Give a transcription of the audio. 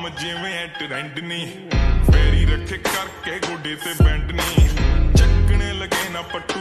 ਜਿਵੇਂ ਟ੍ਰੈਂਡ ਨੀ ਫੇਰੀ ਰੱਖੇ ਕਰਕੇ ਗੋਡੇ ਤੇ ਬੈਂਡ ਨੀ ਚੱਕਣੇ ਲਗੇ ਨਾ ਪੱਟੂ